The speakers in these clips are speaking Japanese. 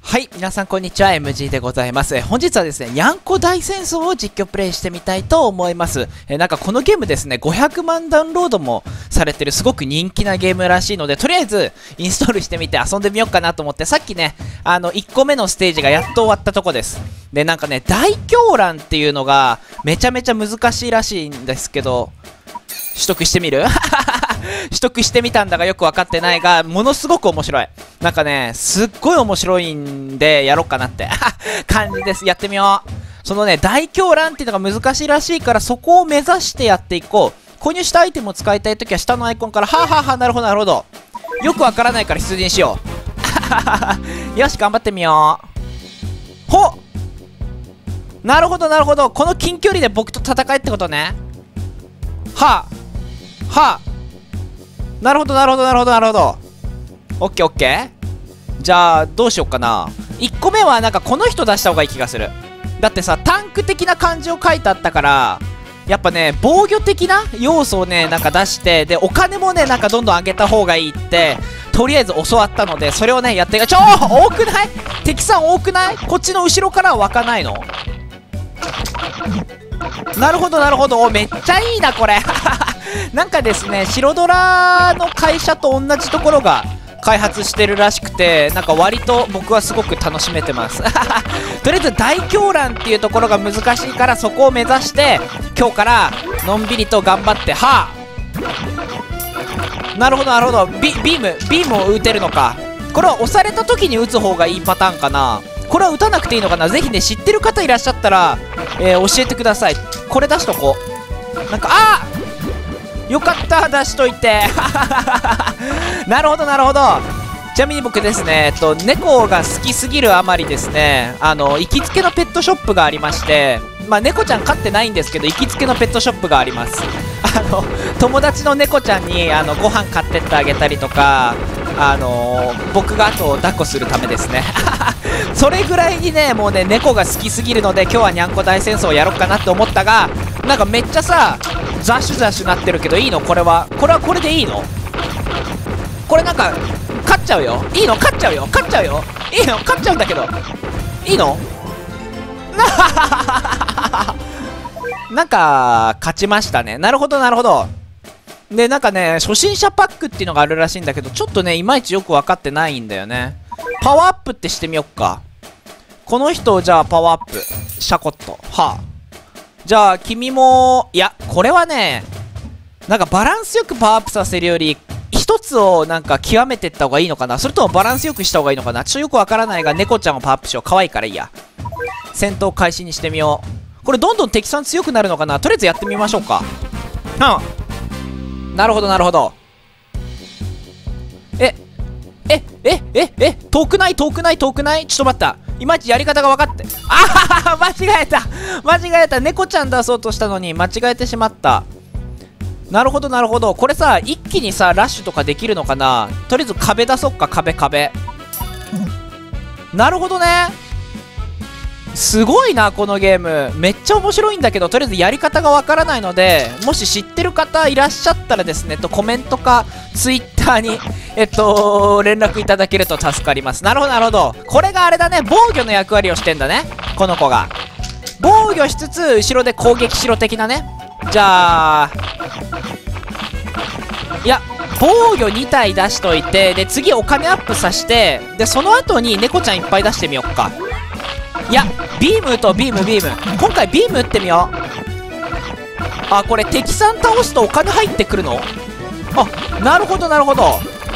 はい、皆さんこんにちは、MG でございます。本日はですね、にゃんこ大戦争を実況プレイしてみたいと思います。なんかこのゲームですね、500万ダウンロードもされてるすごく人気なゲームらしいので、とりあえずインストールしてみて遊んでみようかなと思って、さっきね、1個目のステージがやっと終わったとこです。で、なんかね、大狂乱っていうのがめちゃめちゃ難しいらしいんですけど、取得してみる取得してみたんだがよく分かってないが、ものすごく面白い。なんかね、すっごい面白いんで、やろうかなって感じです。やってみよう。そのね、大狂乱っていうのが難しいらしいから、そこを目指してやっていこう。購入したアイテムを使いたいときは、下のアイコンから、はあはあはあ、なるほどなるほど。よくわからないから出陣しよう。よし、頑張ってみよう。ほっ、なるほどなるほど。この近距離で僕と戦いってことね。はあはあ、なるほどなるほどなるほどなるほど。オッケーオッケー。じゃあどうしよっかな。1個目はなんかこの人出した方がいい気がする。だってさ、タンク的な感じを書いてあったから、やっぱね、防御的な要素をね、なんか出して、でお金もね、なんかどんどん上げた方がいいってとりあえず教わったので、それをねやってが、多くない？敵さん多くない？こっちの後ろからは湧かないの？なるほどなるほど。めっちゃいいなこれなんかですね、白ドラの会社と同じところが開発してるらしくて、なんか割と僕はすごく楽しめてますとりあえず大狂乱っていうところが難しいから、そこを目指して今日からのんびりと頑張って、はあ、なるほどなるほど。ビームを撃てるのか。これは押された時に撃つ方がいいパターンかな。これは撃たなくていいのかな。ぜひね、知ってる方いらっしゃったら、教えてください。これ出しとこう。なんか、よかった、出しといてなるほどなるほど。ちなみに僕ですね、猫が好きすぎるあまりですね、行きつけのペットショップがありまして、まあ猫ちゃん飼ってないんですけど、行きつけのペットショップがあります。友達の猫ちゃんにご飯買ってってあげたりとか、僕が後を抱っこするためですねそれぐらいにね、もうね、猫が好きすぎるので、今日はにゃんこ大戦争をやろうかなって思ったが、なんかめっちゃさ、ザシュザシュなってるけどいいの？これはこれでいいの？これなんか勝っちゃうよ。いいの？勝っちゃうよ、勝っちゃうよ。いいの？勝っちゃうんだけどいいの？なんか勝ちましたね。なるほどなるほど。で、なんかね、初心者パックっていうのがあるらしいんだけど、ちょっとね、いまいちよく分かってないんだよね。パワーアップってしてみよっか。この人をじゃあパワーアップシャコッと。はあ、じゃあ君も、いやこれはね、なんかバランスよくパワーアップさせるより、一つをなんか極めていった方がいいのかな。それともバランスよくした方がいいのかな。ちょっとよくわからないが、猫ちゃんをパワーアップしよう。可愛いからいいや。戦闘開始にしてみよう。これどんどん敵さん強くなるのかな。とりあえずやってみましょうか。なるほどなるほど。遠くない遠くない遠くない。ちょっと待った、いまいちやり方が分かって、間違えた。猫ちゃん出そうとしたのに間違えてしまった。なるほどなるほど。これさ、一気にさラッシュとかできるのかな。とりあえず壁出そっか。壁。なるほどね。すごいなこのゲーム。めっちゃ面白いんだけど、とりあえずやり方がわからないので、もし知ってる方いらっしゃったらですね、コメントかツイッターに連絡いただけると助かります。なるほどなるほど。これがあれだね、防御の役割をしてんだね、この子が。防御しつつ後ろで攻撃しろ的なね。じゃあ、いや防御2体出しといて、で次お金アップさせて、でその後に猫ちゃんいっぱい出してみよっか。いや、ビームとビーム。今回ビーム打ってみよう。これ敵さん倒すとお金入ってくるの？なるほどなるほど。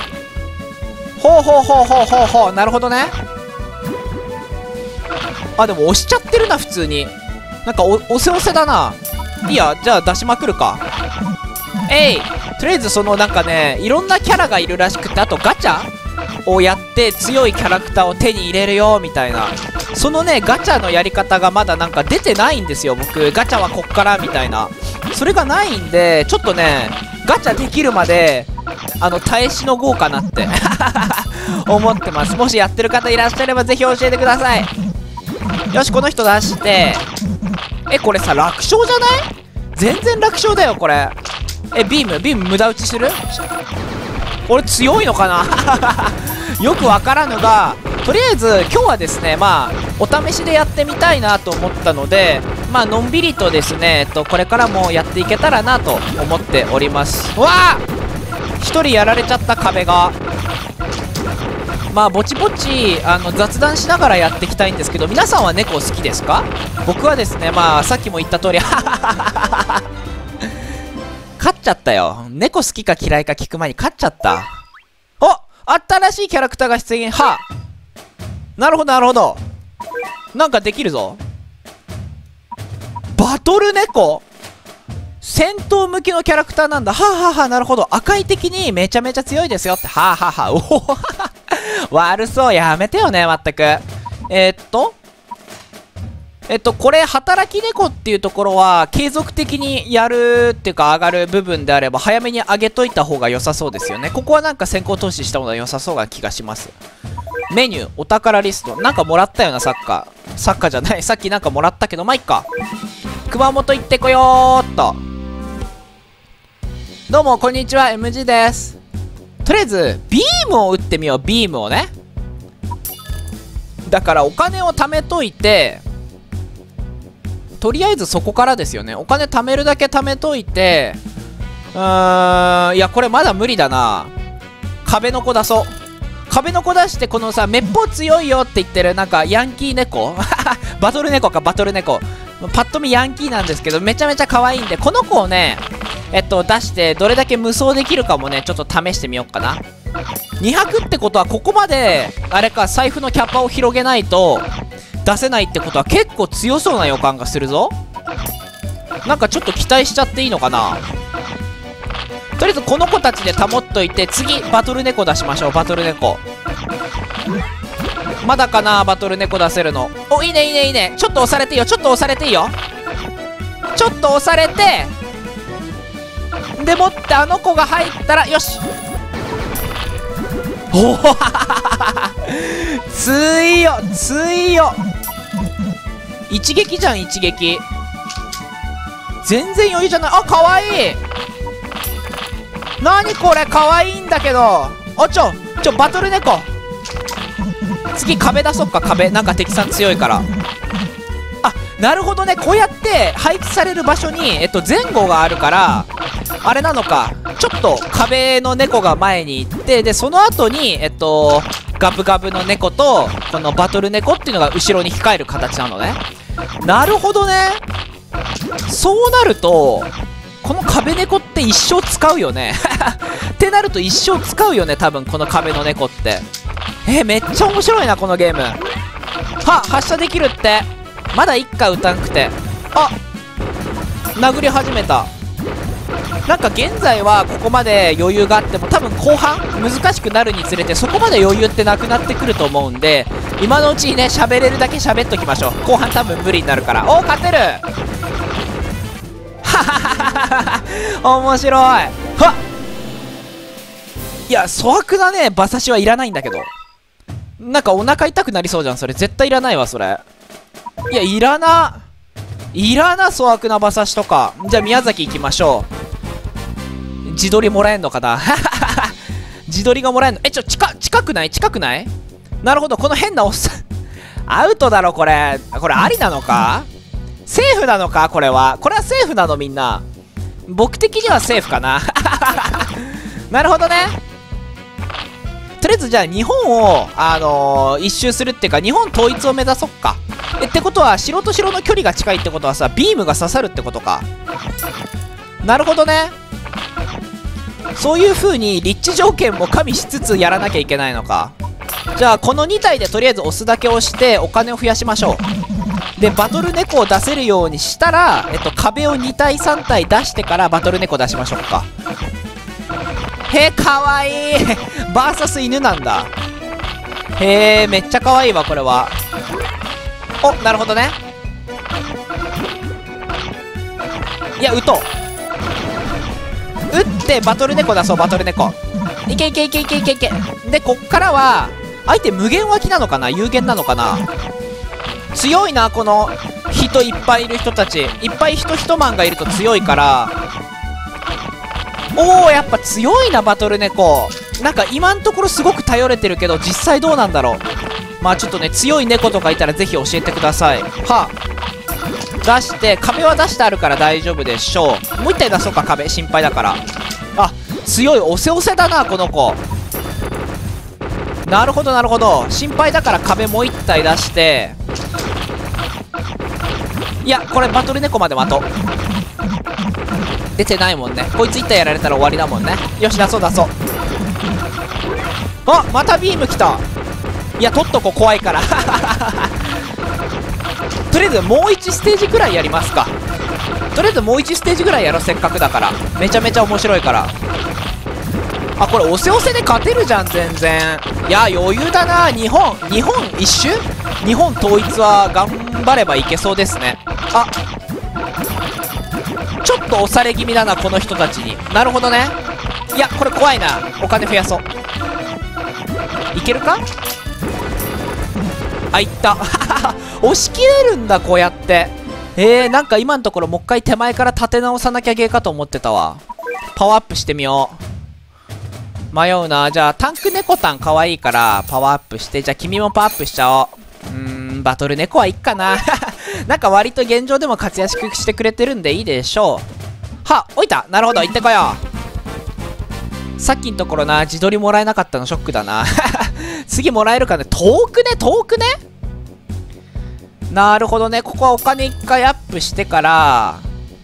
ほう、なるほどね。でも押しちゃってるな普通に。なんか押せだな。いいや、じゃあ出しまくるか。とりあえずそのなんかね、いろんなキャラがいるらしくて、あとガチャをやって強いキャラクターを手に入れるよみたいな、そのねガチャのやり方がまだなんか出てないんですよ。僕ガチャはこっからみたいな、それがないんで、ちょっとねガチャできるまで耐えしのごうかなって思ってます。もしやってる方いらっしゃればぜひ教えてください。よし、この人出して、これさ楽勝じゃない？全然楽勝だよこれ。ビーム無駄打ちする？俺強いのかなよくわからぬが、 とりあえず今日はですね、まあお試しでやってみたいなと思ったので、まあのんびりとですね、これからもやっていけたらなと思っております。わあ、1人やられちゃった。壁がまあぼちぼち雑談しながらやっていきたいんですけど、皆さんは猫好きですか？僕はですね、まあさっきも言った通り勝っちゃったよ。猫好きか嫌いか聞く前に勝っちゃった。お、新しいキャラクターが出現。はあ、なるほどなるほど。なんかできるぞ。バトル猫、戦闘向きのキャラクターなんだ。はあはあはあ、なるほど。赤い敵にめちゃめちゃ強いですよって。はあはあはあ、おお悪そう。やめてよね、まったく。これ、働き猫っていうところは、継続的にやるっていうか、上がる部分であれば、早めに上げといた方が良さそうですよね。ここはなんか先行投資した方が良さそうな気がします。メニュー、お宝リスト。なんかもらったよな、サッカー。サッカーじゃない。さっきなんかもらったけど、まあ、いっか。熊本行ってこよーっと。どうも、こんにちは、MG です。とりあえず、ビームを打ってみよう、ビームをね。だから、お金を貯めといて、とりあえずそこからですよね。お金貯めるだけ貯めといて、いや、これまだ無理だな。壁の子出そう。壁の子出して、このさ、めっぽう強いよって言ってる、なんか、ヤンキー猫バトル猫か、バトル猫。パッと見ヤンキーなんですけど、めちゃめちゃ可愛いんで、この子をね、出して、どれだけ無双できるかもね、ちょっと試してみようかな。200ってことは、ここまで、あれか、財布のキャパを広げないと、出せないってことは、結構強そうな予感がするぞ。なんかちょっと期待しちゃっていいのかな。とりあえずこの子たちで保っといて、次バトル猫出しましょう。バトル猫まだかな、バトル猫出せるの。お、いいねいいねいいね。ちょっと押されていいよ、ちょっと押されていいよ。ちょっと押されて、でもってあの子が入ったら、よし。おお強強一撃じゃん、一撃。全然余裕じゃない。あ、かわいい。なにこれ、かわいいんだけど。あ、バトル猫。次壁出そっか。壁なんか敵さん強いから。あ、なるほどね。こうやって配置される場所に前後があるから、あれなのか、ちょっと壁の猫が前に行って、でその後にガブガブの猫とこのバトル猫っていうのが後ろに控える形なのね。なるほどね。そうなるとこの壁猫って一生使うよねってなると一生使うよね、多分この壁の猫って。めっちゃ面白いなこのゲーム。は、発射できるって。まだ1回撃たんくて。あ、殴り始めた。なんか現在はここまで余裕があっても、多分後半難しくなるにつれてそこまで余裕ってなくなってくると思うんで、今のうちにね、喋れるだけ喋っときましょう。後半多分無理になるから。お、勝てる。はははは面白い。はっ、いや、粗悪なね馬刺しはいらないんだけど、なんかお腹痛くなりそうじゃん。それ絶対いらないわ、それ。いや、いらな粗悪な馬刺しとか。じゃあ宮崎行きましょう。自撮りもらえんのかな自撮りがもらえんの。近くない。なるほど、この変なおっさんアウトだろこれ。これありなのか、セーフなのか、これはセーフなの。みんな僕的にはセーフかななるほどね。とりあえずじゃあ日本を一周するっていうか、日本統一を目指そっか。ってことは城と城の距離が近いってことはさ、ビームが刺さるってことか。なるほどね。そういう風に立地条件も加味しつつやらなきゃいけないのか。じゃあこの2体でとりあえず押すだけ押してお金を増やしましょう。でバトル猫を出せるようにしたら、壁を2体3体出してからバトル猫出しましょうか。かわいいバーサス犬なんだ。めっちゃかわいいわこれは。お、なるほどね。いや、撃とう。撃ってバトル猫出そう。バトル猫いけ。でこっからは相手無限脇なのかな、有限なのかな。強いな、この人いっぱいいる人たち。いっぱい一マンがいると強いから。おお、やっぱ強いなバトル猫。なんか今んところすごく頼れてるけど、実際どうなんだろう。 まあちょっとね、強い猫とかいたらぜひ教えてください。はあ、出して、壁は出してあるから大丈夫でしょう。もう一体出そうか、壁。心配だから。あ、強い。おせおせだな、この子。なるほど、なるほど。心配だから壁もう一体出して。いや、これバトル猫まで待とう。出てないもんね。こいつ一体やられたら終わりだもんね。よし、出そう出そう。あ、またビーム来た。いや、取っとこう、怖いからとりあえずもう1ステージぐらいやりますか。とりあえずもう1ステージぐらいやろう、せっかくだから。めちゃめちゃ面白いから。あ、これおせおせで勝てるじゃん、全然。いや、余裕だな。日本一周、日本統一は頑張ればいけそうですね。あ、ちょっと押され気味だな、この人たちに。なるほどね。いや、これ怖いな。お金増やそう。いけるか。あ、いった押し切れるんだ、こうやって。なんか今のところもう一回手前から立て直さなきゃゲーかと思ってたわ。パワーアップしてみよう。迷うな。じゃあタンク猫タンかわいいからパワーアップして、じゃあ君もパワーアップしちゃおう。バトル猫はいっかななんか割と現状でも活躍してくれてるんでいいでしょう。は、置いた。なるほど、行ってこよう。さっきのところな、自撮りもらえなかったのショックだな次もらえるかね。遠くね、遠くね。なるほどね。ここはお金一回アップしてから、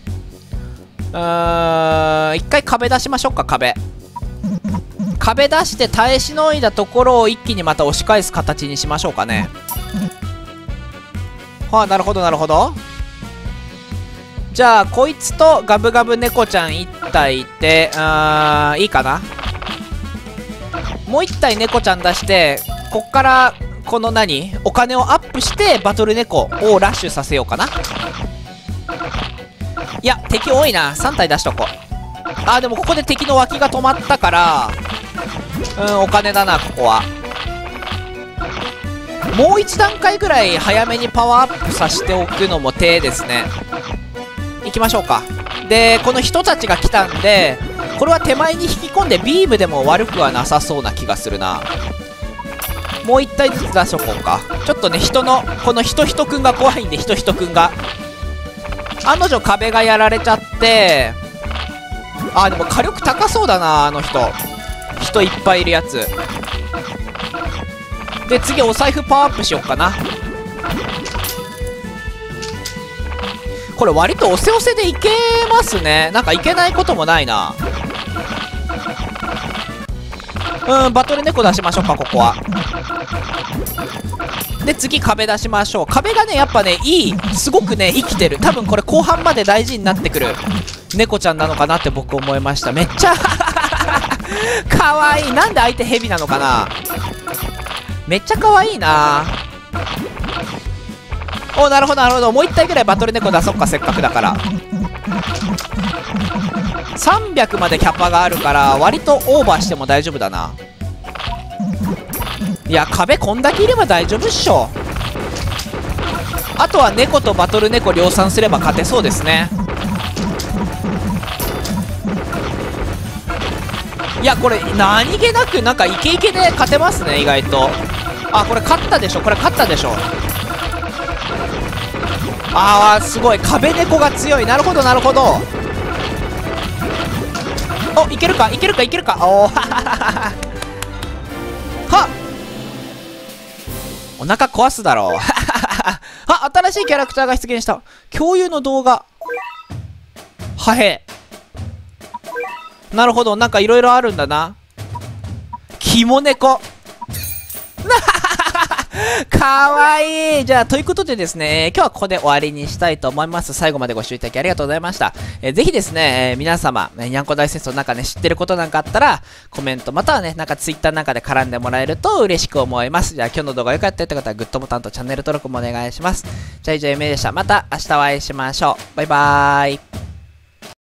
一回壁出しましょうか。壁出して耐えしのいだところを一気にまた押し返す形にしましょうかね。はあ、なるほどなるほど。じゃあこいつとガブガブ猫ちゃん1体いて、いいかな。もう1体猫ちゃん出して、こっからこのお金をアップしてバトル猫をラッシュさせようかな。いや、敵多いな。3体出しとこう。でもここで敵の脇が止まったから、お金だな、ここは。もう1段階ぐらい早めにパワーアップさせておくのも手ですね。行きましょうか。で、この人たちが来たんで、これは手前に引き込んでビームでも悪くはなさそうな気がするな。もう1体ずつ出しとこうか。ちょっとね、この人くんが怖いんで、人くんが。案の定壁がやられちゃって、でも火力高そうだな、あの人。人いっぱいいるやつ。で、次お財布パワーアップしよっかな。これ割とおせおせでいけますね。なんかいけないこともないな。バトル猫出しましょうか、ここは。で、次壁出しましょう。壁がね、やっぱね、すごくね、生きてる。多分これ後半まで大事になってくる猫ちゃんなのかなって僕思いました。めっちゃかわいい。なんで相手ヘビなのかな。めっちゃかわいいな。なるほどなるほど。もう1体ぐらいバトル猫出そっか、せっかくだから。300までキャパがあるから割とオーバーしても大丈夫だな。いや、壁こんだけいれば大丈夫っしょ。あとは猫とバトル猫量産すれば勝てそうですね。いや、これ何気なくなんかイケイケで勝てますね、意外と。これ勝ったでしょ。これ勝ったでしょ。すごい。壁猫が強い。なるほどなるほど。いけるかいけるかいけるか。はっ、お腹壊すだろう新しいキャラクターが出現した。共有の動画。はへ。なるほど。なんかいろいろあるんだな。肝猫かわいい。じゃあ、ということでですね、今日はここで終わりにしたいと思います。最後までご視聴いただきありがとうございました。ぜひですね、皆様、にゃんこ大戦争なんかね、知ってることなんかあったら、コメントまたはね、なんかツイッターなんかで絡んでもらえると嬉しく思います。じゃあ、今日の動画良かったよって方は、グッドボタンとチャンネル登録もお願いします。じゃあ、以上、ゆめでした。また明日お会いしましょう。バイバーイ。